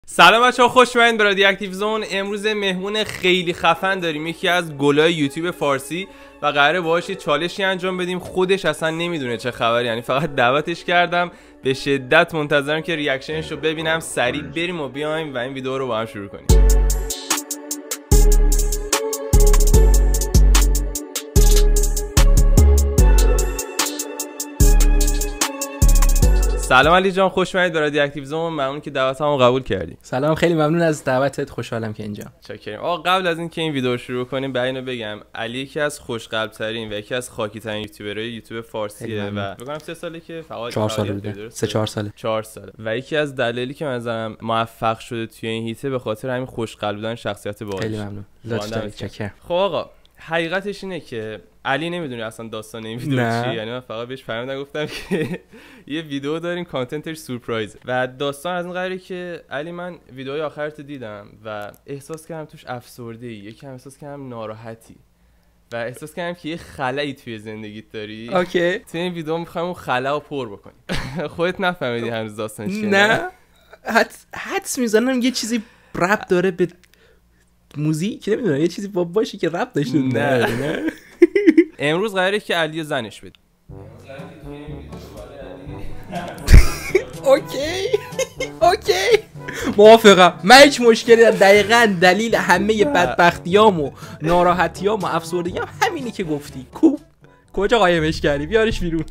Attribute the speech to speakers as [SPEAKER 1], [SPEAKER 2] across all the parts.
[SPEAKER 1] سلام بچه‌ها، خوش اومدید به رادیو اکتیو زون. امروز مهمون خیلی خفن داریم، یکی از گلای یوتیوب فارسی و قراره باهاش یه چالشی انجام بدیم. خودش اصلا نمیدونه چه خبر، یعنی فقط دعوتش کردم. به شدت منتظرم که ریاکشنش رو ببینم. سریع بریم و بیایم و این ویدیو رو با هم شروع کنیم. سلام علی جان، خوش اومدید به رادیو اکتیو زون. ممنون که دعوتمو قبول کردی.
[SPEAKER 2] سلام، خیلی ممنون از دعوتت، خوشحالم که اینجا.
[SPEAKER 1] چاکریم. آقا قبل از اینکه این ویدیو رو شروع کنیم اینو بگم، علی یکی از خوشقلب ترین و یکی از خاکی ترین یوتیوبرای یوتیوب فارسیه و فکر کنم 3 ساله که فعال
[SPEAKER 2] 4 ساله بوده. 3-4 ساله.
[SPEAKER 1] 4 ساله. و یکی از دلایلی که مثلا موفق شده توی این هیته به خاطر همین خوشقلب بودن شخصیت باهاش.
[SPEAKER 2] خیلی ممنون. لطف دارید. چاکرم.
[SPEAKER 1] خب آقا، حقیقتش اینه که علی نمیدونه اصلا داستان این ویدیو چیه. یعنی من فقط بهش پیام گفتم که یه ویدیو داریم کانتنتش سورپرایز و داستان از این قراره که علی، من ویدیوهای آخرت دیدم و احساس کردم توش افسرده‌ای، یکم احساس کردم ناراحتی و احساس کردم که یه خلایی توی زندگیت داری.
[SPEAKER 2] اوکی.
[SPEAKER 1] تو این ویدیو می‌خوایم اون خلا رو پر بکنی. خودت نفهمیدی هنوز داستان چیه؟
[SPEAKER 2] نه. حدس میزنم یه چیزی ربط داره به موزیک، نمیدونم، یه چیزی باشه که ربط داشته. نه.
[SPEAKER 1] امروز قراره که علی زنش بده.
[SPEAKER 2] اوکی موافقم. من هیچ مشکلی ندارم. دقیقاً دلیل همه بدبختیام و ناراحتیام و افسردگیام همینی که گفتی. کجا قایمش کردی؟ بیارش بیرون.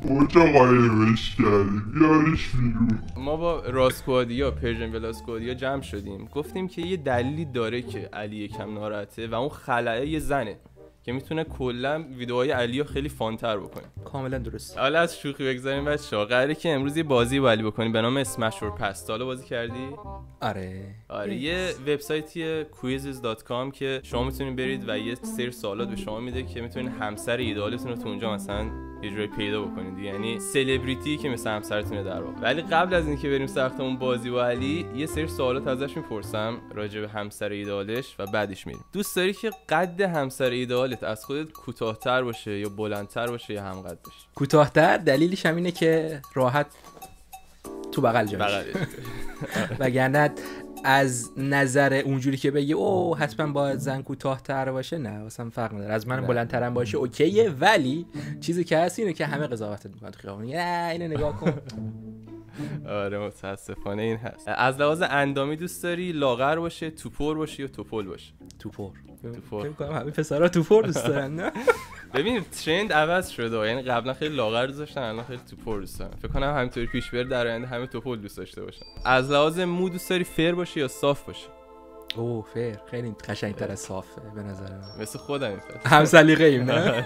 [SPEAKER 1] ما با راسکوادیا، پرژن بلاسکوادیا جمع شدیم، گفتیم که یه دلیلی داره که علی یکم ناراحته و اون خلأ یه زنه که میتونه کلا ویدیوهای علی رو خیلی فانتر بکنه.
[SPEAKER 2] کاملا درست.
[SPEAKER 1] حالا از شوخی بگذاریم بچه‌ها، قراره که امروز یه بازی با علی بکنیم به نام اسمش اور پس. حالا بازی کردی؟
[SPEAKER 2] آره.
[SPEAKER 1] یه وبسایتی quizzes.com که شما میتونید برید و یه سری سوالات به شما میده که میتونید همسر ایدئالتون رو تو اونجا مثلا یه جوری پیدا بکنید، یعنی سلبریتی که مثل همسرتونه در واقع. ولی قبل از اینکه بریم سراغ اون بازی با علی، یه سری سوالات ازش میپرسم راجع به همسر ایدئالش و بعدش میریم. دوست داری که قد همسر ایدئالت از خودت کوتاه‌تر باشه یا بلندتر باشه یا همقد باشه؟
[SPEAKER 2] کوتاه‌تر. دلیلش هم اینه که راحت تو بغل جا باشه. وگرنه از نظر اونجوری که بگی او حتما باید زن کوتاه‌تر باشه، نه اصلا فرق نداره. از من بلندترم باشه اوکیه، ولی چیزی که هست اینه که همه قضاوتت میکنن تو خیابون. اینو نگاه کن.
[SPEAKER 1] آره متاسفانه این هست. از لحاظ اندامی دوست داری لاغر باشه، توپر باشه یا توپل باشه؟
[SPEAKER 2] توپر. فکر کنم همه پسرا توپر دوست دارن. نه
[SPEAKER 1] ببین ترند عوض شده، یعنی قبلا خیلی لاغر دوست داشتن، الان خیلی توپر دوست دارن. فکر کنم همینطوری پیش بره در آینده همه توپل دوست داشته باشن. از لحاظ مو دوست داری فر باشه یا صاف باشه؟
[SPEAKER 2] اوه فر خیلی قشنگ‌تر از صافه به نظر من.
[SPEAKER 1] مثل خودم
[SPEAKER 2] هم سلیقه‌ایم نه؟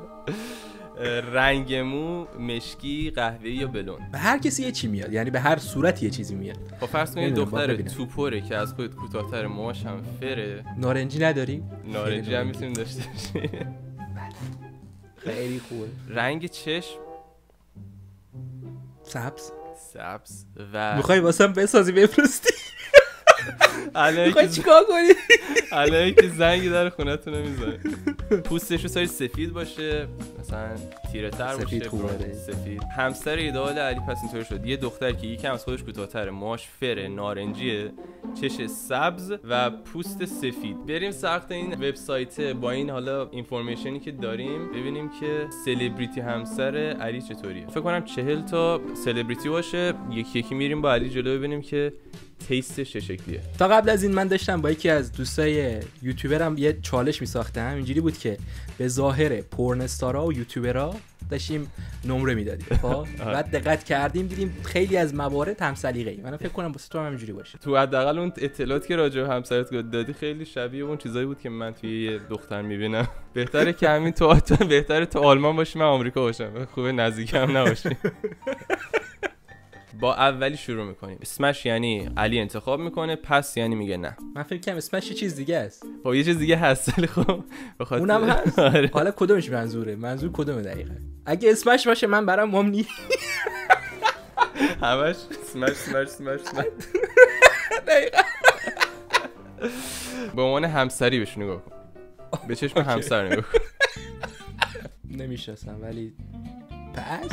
[SPEAKER 1] رنگ مو مشکی، قهوه‌ای یا بلوند؟
[SPEAKER 2] به هر کسی یه چی میاد، یعنی به هر صورت یه چیزی میاد.
[SPEAKER 1] خب فرض کن دختر توپره که از خودت کوتاه‌تر، موهاش هم فره.
[SPEAKER 2] نارنجی نداری؟
[SPEAKER 1] نارنجی هم میتونیم داشته باشیم.
[SPEAKER 2] خیلی خوبه.
[SPEAKER 1] رنگ چشم
[SPEAKER 2] سبز
[SPEAKER 1] و
[SPEAKER 2] میخوای واسم بسازی بفرستی؟
[SPEAKER 1] میخوای
[SPEAKER 2] چیکار کنی؟
[SPEAKER 1] الان که زنگ در خونتون رو میزنه. پوستش رو سایه سفید باشه، مثلا تیره تر باشه.
[SPEAKER 2] سفید خوبه.
[SPEAKER 1] سفید. همسر ایدئال علی پس اینطوری شد: یه دختر که یکم از خودش کوتاه‌تره، موهاش فره، نارنجیه، چش سبز و پوست سفید. بریم سراغ این وبسایت با این حالا اینفورمیشنی که داریم، ببینیم که سلبریتی همسر علی چطوریه. فکر کنم 40 تا سلبریتی باشه. یکی میریم با علی جلو ببینیم که تیستش چه شکلیه.
[SPEAKER 2] تا قبل از این من داشتم با یکی از دوستای یوتیوبرم یه چالش میساختم. اینجوری بود که به ظاهر پورن استارا و یوتیوبرها داشتیم نمره میدادیم. خب بعد دقت کردیم دیدیم خیلی از موارد هم سلیقه‌ای. من فکر کنم واسه تو هم اینجوری باشه.
[SPEAKER 1] تو حداقل اون اطلاعاتی که راجع به همسرت دادی خیلی شبیه اون چیزایی بود که من توی یه دختر میبینم. بهتره که همین بهتره تو آلمان باشی، من آمریکا باشم. خوبه نزدیکم نباشی. با اولی شروع میکنیم. اسمش یعنی علی انتخاب میکنه، پس یعنی میگه نه.
[SPEAKER 2] من فکر کنم اسمش یه چیز دیگه است.
[SPEAKER 1] خب یه چیز دیگه هست. خب بخاطر
[SPEAKER 2] اونم هست. حالا کدومش منظور کدومه دقیقاً؟ اگه اسمش باشه من برام مهم نیست.
[SPEAKER 1] همش اسمش
[SPEAKER 2] دقیقاً.
[SPEAKER 1] به عنوان همسری بهش نگاه کن. به چشم همسر نگاه کن.
[SPEAKER 2] نمیشناسم ولی پس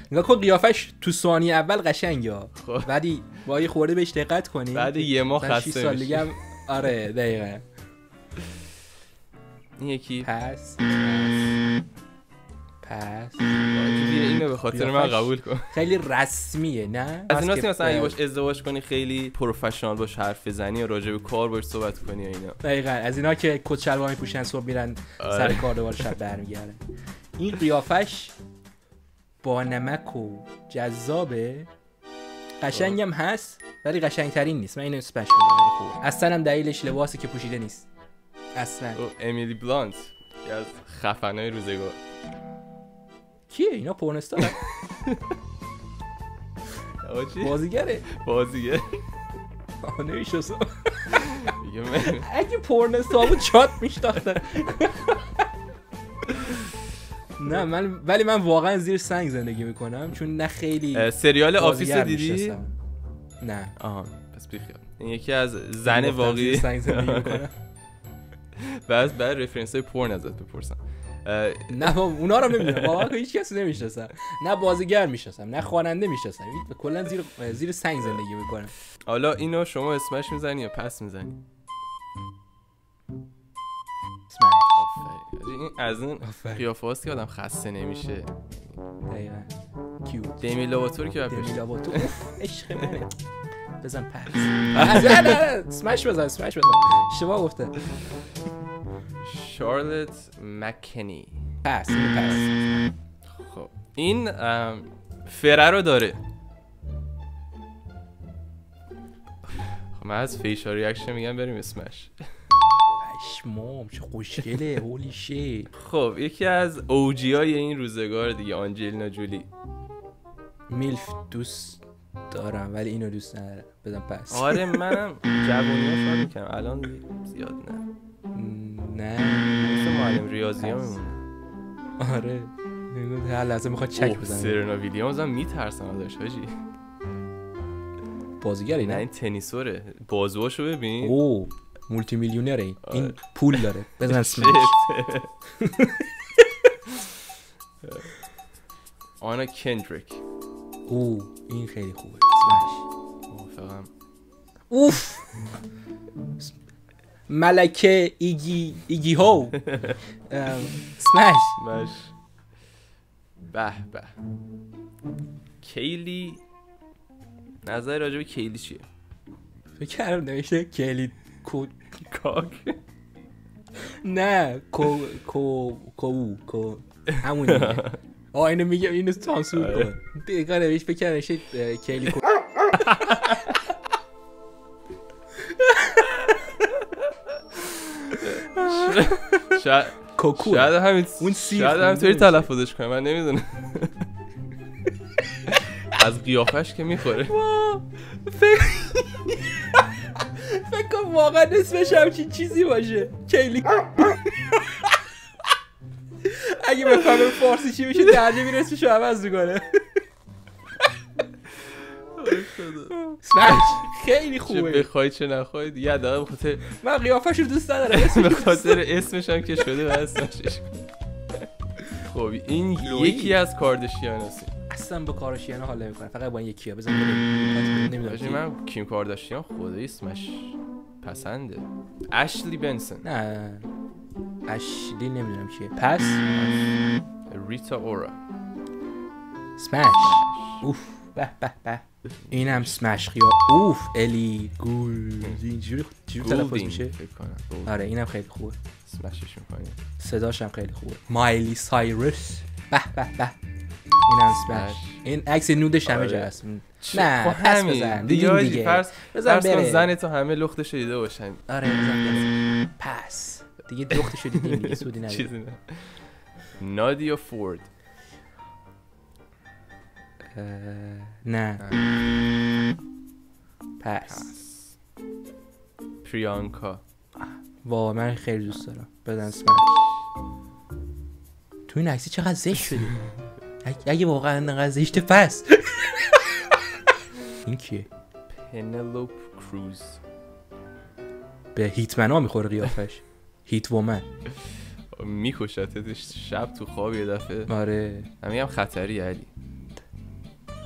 [SPEAKER 2] نگاه کن قیافش تو ثانیه اول قشنگه،
[SPEAKER 1] خب.
[SPEAKER 2] ولی با یه خورده بهش دقت کنی
[SPEAKER 1] بعد یه ماه خسته
[SPEAKER 2] 6 سال دیگه هم آره دقیقاً.
[SPEAKER 1] این یکی
[SPEAKER 2] پس
[SPEAKER 1] بیا اینو به خاطر من قبول کن.
[SPEAKER 2] خیلی رسمیه نه؟
[SPEAKER 1] از ایناست مثلا اگه باش ازدواج کنی خیلی پروفشنال باش حرف بزنی یا راجع به کار باش صحبت کنی یا اینا.
[SPEAKER 2] دقیقاً از اینا که کت شلوار میپوشن صبح میرن سر کار دوباره شب برمیگردن. این قیافش با نمک و جذابه، قشنگم هست ولی قشنگترین نیست. من اینو اسپش می‌ذارم. اصلا هم دلیلش لباسی که پوشیده نیست اصلا.
[SPEAKER 1] امیلی بلانت یکی از خفنای روزگار.
[SPEAKER 2] کیه اینا؟ پورنستاره؟ بازیگره. نمیشناسم. اگه پورنستار بود چات میشتاختن. نه ولی من واقعا زیر سنگ زندگی میکنم چون نه خیلی.
[SPEAKER 1] سریال آفیس دیدی؟
[SPEAKER 2] نه.
[SPEAKER 1] آها پس بیخیال. این یکی از زن واقعی
[SPEAKER 2] سنگ زندگی میکنم.
[SPEAKER 1] بعد رفرنس های پورن ازت بپرسم.
[SPEAKER 2] نه اونا رو نمیدونم واقعا، هیچ کسی نمیشناسم، نه بازیگر میشناسم نه خواننده میشناسم، کلا زیر سنگ زندگی میکنم.
[SPEAKER 1] حالا اینو شما اسمش میزنی یا پس میزنی؟ این از این قیافه هاست که آدم خسته نمیشه.
[SPEAKER 2] دقیقا کیوت.
[SPEAKER 1] دمی لواتور که
[SPEAKER 2] دمی لواتور عشق منه. بزن پس. نه اسمش بزن اشتباه گفته.
[SPEAKER 1] شارلت مکنی.
[SPEAKER 2] پس.
[SPEAKER 1] خب این فره رو داره. خب من از فیشال ریاکشن میگم بریم اسمش.
[SPEAKER 2] پشمام چه خوشگله. هولی شی.
[SPEAKER 1] خب یکی از اوجیای این روزگار دیگه، آنجلینا جولی.
[SPEAKER 2] میلف دوست دارم ولی اینو دوست ندارم. بزن پس.
[SPEAKER 1] آره منم جوونی‌ها شاد میکنم، الان زیاد نه مثل معلم ریاضی ها میمونه.
[SPEAKER 2] آره هر لحظه میخواد چک بزنه.
[SPEAKER 1] سرنا ویلیامز هم میترسم ازش حاجی.
[SPEAKER 2] بازیگری
[SPEAKER 1] نه این تنیسوره، بازوهاشو ببین.
[SPEAKER 2] اوه مولتی میلیونره این پول داره. بزن اسمش.
[SPEAKER 1] آنا کندریک.
[SPEAKER 2] اوه این خیلی خوبه. اسمش
[SPEAKER 1] موافقم.
[SPEAKER 2] اوف ملکه ایگی هو. اسمش
[SPEAKER 1] به کیلی. نظر راجع به کیلی چیه؟
[SPEAKER 2] فکر کردم نوشته کیلی
[SPEAKER 1] کاک.
[SPEAKER 2] نه کو همونیه. اینو میگم اینو سانسور کن. دقیقا نوشت فکر کردم نوشته کیلی کو.
[SPEAKER 1] شاید همینطوری تلفظش کنم، من نمیدونم. از قیافش که میخوره.
[SPEAKER 2] فکر کنم واقعا اسمش همچین چیزی باشه کیلی. اگه بفهمه فارسی چی میشه ترجمه این اسمشو عوض میکنه. اسمش خیلی خوبه.
[SPEAKER 1] چه بخوای چه نخوای دیگه دارم بخاطر
[SPEAKER 2] من قیافش رو دوست ندارم.
[SPEAKER 1] به خاطر اسمش هم که شده و اسمش. خب این یکی از کارداشیان هست.
[SPEAKER 2] اصلا با کارداشیان حال نمیکنه، فقط با این یکیه. بزن نمیدونم.
[SPEAKER 1] من کیم کارداشیان خدای اسمش پسنده. اشلی بنسون.
[SPEAKER 2] نه اشلی نمیدونم چیه. پس
[SPEAKER 1] ریتا اورا.
[SPEAKER 2] اسمش اوف به اینم سمش خیا. اوف الی گول اینجوری تلفظ میشه. آره اینم خیلی خوبه.
[SPEAKER 1] سمشش میکنه.
[SPEAKER 2] صداش هم خیلی خوبه. مایلی سایرس. به اینم سمش. این عکس نودش همه جا هست. نه پس بزن دیگه.
[SPEAKER 1] بزن زن تو همه لختش دیده باشن.
[SPEAKER 2] آره بزن پس دیگه لختش دیدیم دیگه سودی نداره.
[SPEAKER 1] نادیا فورد.
[SPEAKER 2] نه پس.
[SPEAKER 1] پریانکا.
[SPEAKER 2] واو من خیلی دوست دارم. بدن اسمش. تو این عکسی چقدر زشت شدی. اگه واقعا انقدر زشته پس. این کیه؟
[SPEAKER 1] پنلوپ کروز.
[SPEAKER 2] به هیتمن ها میخوره قیافش. هیت وومن.
[SPEAKER 1] میکشتش شب تو خواب یه دفعه.
[SPEAKER 2] آره
[SPEAKER 1] همین هم خطری علی.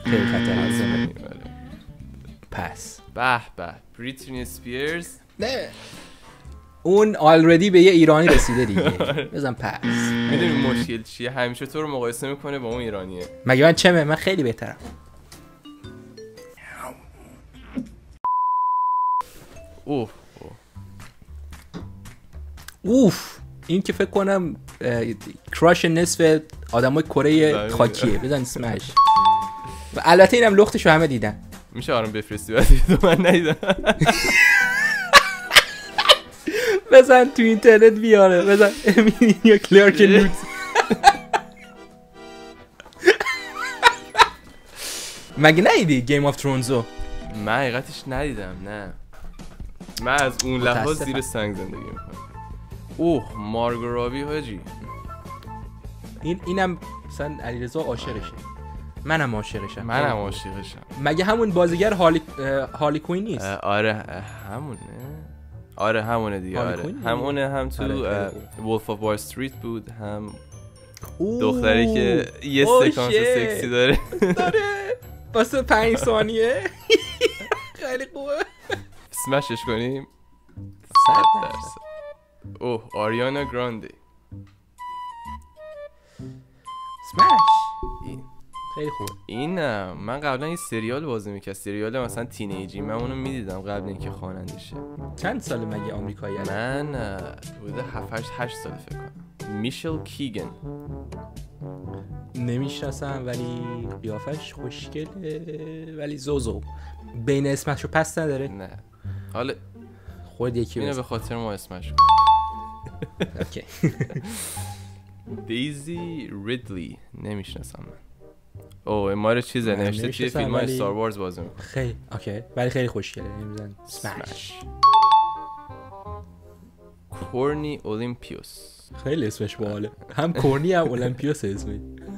[SPEAKER 2] خیلی خطرناکه. پس
[SPEAKER 1] به به بریتنی اسپیرز
[SPEAKER 2] نه اون آلردی به یه ایرانی رسیده دیگه. بزن پس.
[SPEAKER 1] میدونی مشکل چیه؟ همیشه تو رو مقایسه میکنه با اون ایرانیه.
[SPEAKER 2] مگه من چمه؟ من خیلی بهترم. اوف این که فکر کنم کراش نصف آدمای کره خاکیه. بزن اسمش. و البته اینم لختشو همه دیدن.
[SPEAKER 1] میشه آرام بفرستی بعد من ندیدم.
[SPEAKER 2] بزن تو اینترنت بیاره. بزن امیلیا کلارک نوت. مگه ندیدی گیم آف ترونزو؟
[SPEAKER 1] من حقیقتش ندیدم. نه من از اون لحاظ زیر سنگ زندگی میکنم. مارگو رابی حاجی
[SPEAKER 2] اینم مثلا علیرضا عاشقشه. منم عاشقشم. مگه همون بازیگر هارلی کوین نیست؟
[SPEAKER 1] آره همونه. آره همونه دیگه. آره همونه. هم تو وولف آف وال استریت بود. هم دختری که یه سکانس سکسی داره
[SPEAKER 2] واسه 5 ثانیه. خیلی خوبه.
[SPEAKER 1] سمشش کنیم 100%. آریانا گراندی
[SPEAKER 2] سمش. خیلی خوبه. این
[SPEAKER 1] من قبلا یه سریال بازی میکرد. سریال مثلا تینیجی. من اونو میدیدم قبل اینکه خواننده شه.
[SPEAKER 2] چند سال مگه آمریکایی هست؟
[SPEAKER 1] من بوده 7-8 سال فکر کنم. میشل کیگن.
[SPEAKER 2] نمیشناسم ولی قیافش خوشگله ولی زوزو. بین اسمشو پس نداره؟
[SPEAKER 1] نه حالا
[SPEAKER 2] خود یکی
[SPEAKER 1] اینو به خاطر ما اسمش
[SPEAKER 2] اوکی.
[SPEAKER 1] دیزی ریدلی. نمیشناسم من. ما رو چیزه نوشته توی فیلم های ستار وارز بازی میکنه.
[SPEAKER 2] خیلی اوکی ولی خیلی خوشگله. نمیزن سمش.
[SPEAKER 1] کورنی اولیمپیوس.
[SPEAKER 2] خیلی اسمش باحاله. هم کورنی هم اولیمپیوس اسمش.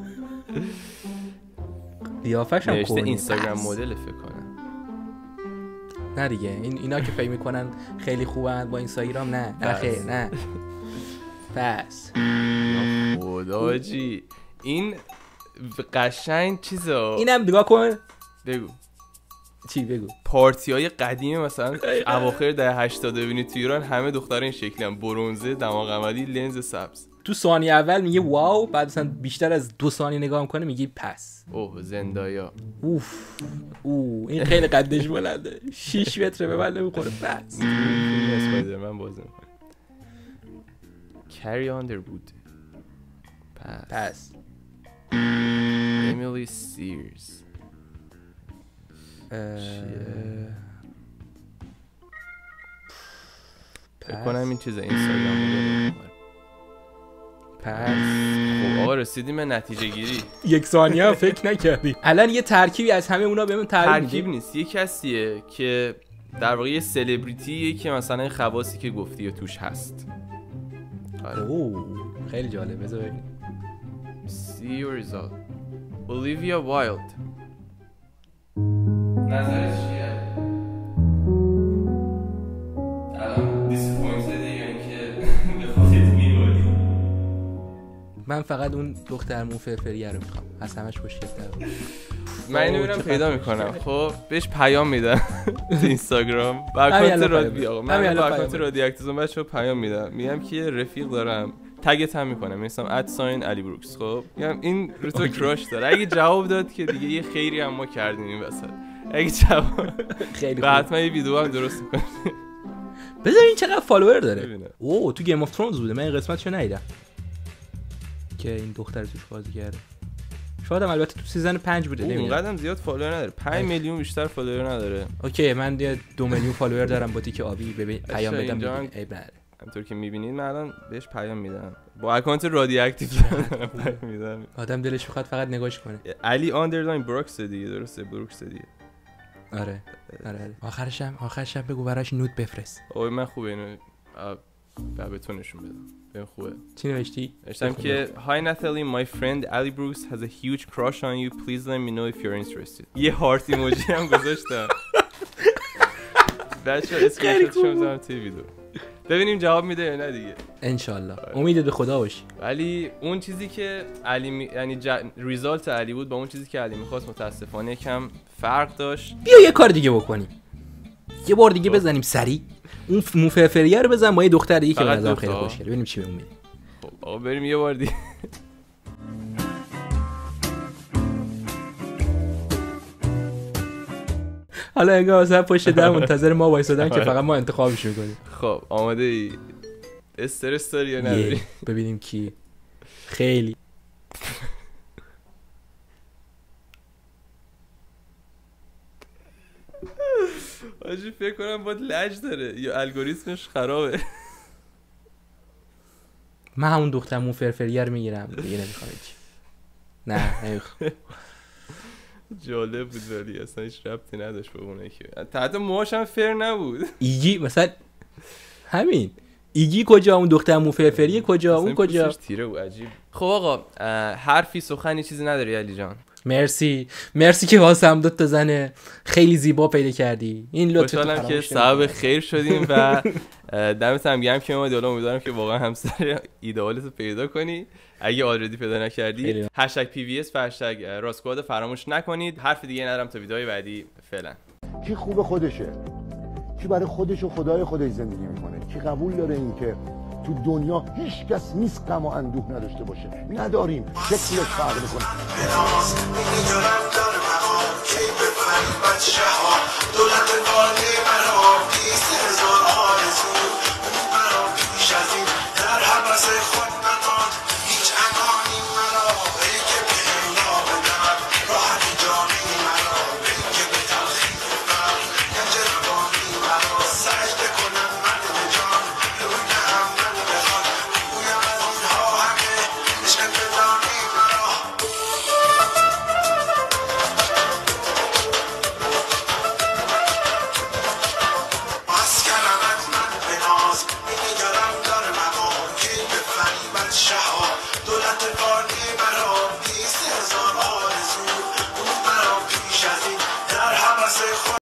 [SPEAKER 2] قیافش هم کورنی.
[SPEAKER 1] اینستاگرام مدل فکر کنم.
[SPEAKER 2] نه دیگه اینا که فکر میکنن خیلی خوبن با اینستاگرام. نه خیر نه. پس
[SPEAKER 1] خداجی این قشنگ چیزا.
[SPEAKER 2] اینم نگاه کن.
[SPEAKER 1] بگو
[SPEAKER 2] چی بگو؟
[SPEAKER 1] پارتی‌های قدیمی مثلا اواخر دهه 80 ببینید تو ایران همه دخترا این شکلی ان. برنزه، دماغ عملی، لنز سبز.
[SPEAKER 2] تو ثانیه اول میگه واو، بعد مثلا بیشتر از 2 ثانیه نگاه میکنه میگه پس.
[SPEAKER 1] زندایا.
[SPEAKER 2] این خیلی قدش بلنده. 6 متر به من نمیخوره. پس
[SPEAKER 1] اسپایدرمن بازی میکنه. کری آندروود.
[SPEAKER 2] پس
[SPEAKER 1] امیلی سیرز. فکر کنم این چیزه اینستاگرام مدل.
[SPEAKER 2] پس
[SPEAKER 1] خب آقا رسیدیم به نتیجه گیری.
[SPEAKER 2] 1 ثانیه فکر نکردی. الان یه ترکیبی از همه اونا بهمون
[SPEAKER 1] ترکیب نیست. یه کسیه که در واقع یه سلبریتیه که مثلا این خواصی که گفتی توش هست.
[SPEAKER 2] خیلی جالب. بذار ببینیم.
[SPEAKER 1] See your result. Olivia Wilde. نظرش چیه؟ الان دیسپوینتده یا اینکه به خاطر می‌بالی؟
[SPEAKER 2] من فقط اون دخترمون فرفریه رو میخوام. از همش خوشگل‌تره.
[SPEAKER 1] من اینو میرم پیدا میکنم. خب بهش پیام میدم تو اینستاگرام. اکانت رادیو آقا. من با اکانت رادیواکتیو بچه‌ها پیام میدم. میگم که رفیق دارم. تگت هم میکنم. مثلا @علی بروکس. خب میگم این رو تو کراش داره. اگه جواب داد که دیگه یه خیری هم ما کردیم این وسط. اگه جواب
[SPEAKER 2] خیلی
[SPEAKER 1] خوب. حتما یه ویدیو هم درست میکنه.
[SPEAKER 2] بذار این چقدر فالوور داره. تو گیم آف ترونز بوده. من این قسمتشو ندیدم که این دختر توش بازی کرده. شاید هم البته تو سیزن 5 بوده. نمیدونم.
[SPEAKER 1] اونقدرم زیاد فالوور نداره. 5 میلیون بیشتر فالوور نداره.
[SPEAKER 2] اوکی من 2 میلیون فالوور دارم با تیک آبی. ببین پیام بدم. ای بله.
[SPEAKER 1] همونطور که میبینید من الان بهش پیام میدم. با اکانت رادیواکتیو پیام میدم.
[SPEAKER 2] آدم دلش میخواد فقط نگاهش کنه.
[SPEAKER 1] علی آندرلاین بروکس دیگه. درسته بروکس دیگه.
[SPEAKER 2] آره. آخرش بگو براش نود بفرست.
[SPEAKER 1] من خوبه اینو به تو نشون بدم. ببین خوبه.
[SPEAKER 2] چی نوشتی؟
[SPEAKER 1] نوشتم که Hi Natalie, my friend Ali Brooks has a huge crush on you. Please let me know if you're interested. یه هارت ایموجی هم گذاشتم. بچه‌ها اسکرین‌شاتش رو می‌ذارم توی ویدیو. ببینیم جواب میده یا نه دیگه.
[SPEAKER 2] انشالله. امید به خدا باشی.
[SPEAKER 1] ولی اون چیزی که علی یعنی ریزالت علی بود با اون چیزی که علی می‌خواست متاسفانه کم فرق داشت.
[SPEAKER 2] بیا یه کار دیگه بکنیم، یه بار دیگه بزنیم سریع اون موفرفریه رو بزن با یه دختر دیگه که به نظرم خیلی خوشگله، ببینیم چی بهمون میده.
[SPEAKER 1] خب آقا بریم یه بار دیگه.
[SPEAKER 2] حالا انگار مثلا پشت در منتظر ما وایسادن که فقط ما انتخابش می‌کنیم.
[SPEAKER 1] خب آماده ای؟ استرس داری یا نداری؟
[SPEAKER 2] ببینیم کی. خیلی
[SPEAKER 1] آجی فکر کنم باید لج داره یا الگوریتمش خرابه.
[SPEAKER 2] من همون دختر موفرفریه رو میگیرم دیگه، نمیخوام چی. نه نمیخوام.
[SPEAKER 1] جالب بود ولی اصلا هیچ ربطی نداشت به اونه که حتی موهاش هم فر نبود.
[SPEAKER 2] ایگی مثلا همین ایگی کجا، اون دختر موفرفریه کجا، اون کجا
[SPEAKER 1] تیره بود. عجیب. خب آقا حرفی سخنی چیزی نداری علی جان؟
[SPEAKER 2] مرسی که واسم دو تا زن خیلی زیبا پیدا کردی. این لطفت
[SPEAKER 1] خوشحالم که سبب خیر شدیم و دمت هم گرم که اومدی. حالا امیدوارم که واقعا همسر ایدئالتو پیدا کنی. اگه آلردی پیدا نکردی #PVS و #راسکواد فراموش نکنید. حرف دیگه ندارم تا ویدیوهای بعدی. فعلا.
[SPEAKER 3] کی خوب خودشه، کی برای خودش و خدای خودش زندگی میکنه، کی قبول داره این که تو دنیا هیچ کس نیست غم و اندوه نداشته باشه. نداریم، شکلش فرق میکنه.